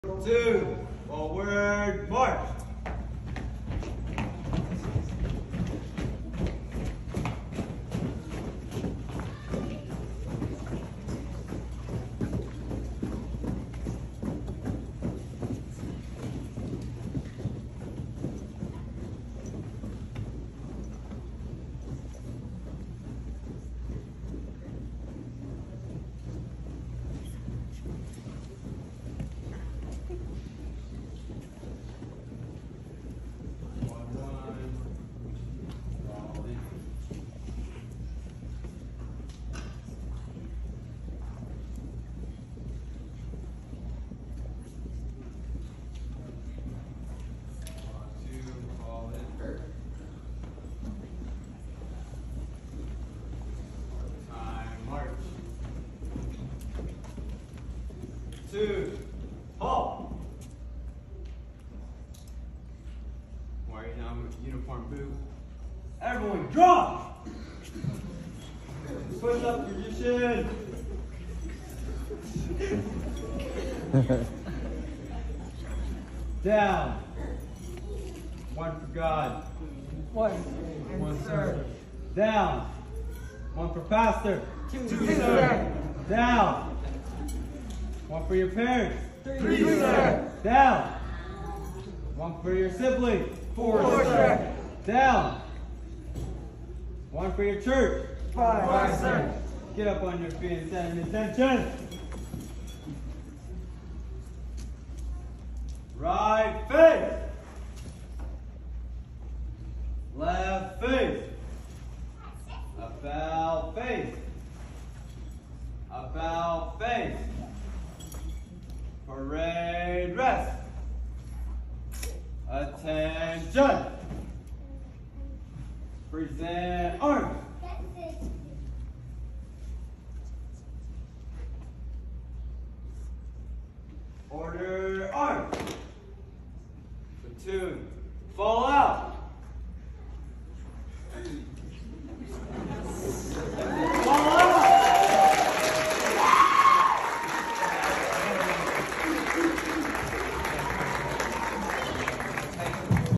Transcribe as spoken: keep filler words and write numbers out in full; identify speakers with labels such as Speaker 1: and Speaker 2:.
Speaker 1: two, forward, march. Two, halt. Wearing um, uniform boot. Everyone drop. Push up position. Down. One for God.
Speaker 2: One.
Speaker 1: One, sir. Down. One for pastor.
Speaker 2: Two, Two sir.
Speaker 1: Down. One for your parents.
Speaker 2: Three, Three sir.
Speaker 1: Down. One for your sibling.
Speaker 2: Four, Four sir.
Speaker 1: Down. One for your church.
Speaker 2: Five, Five sir.
Speaker 1: Get up on your feet and stand in attention. Right face. Left face. About face. About face. Parade rest. Attention. Present arms. Order arms. Platoon. Fall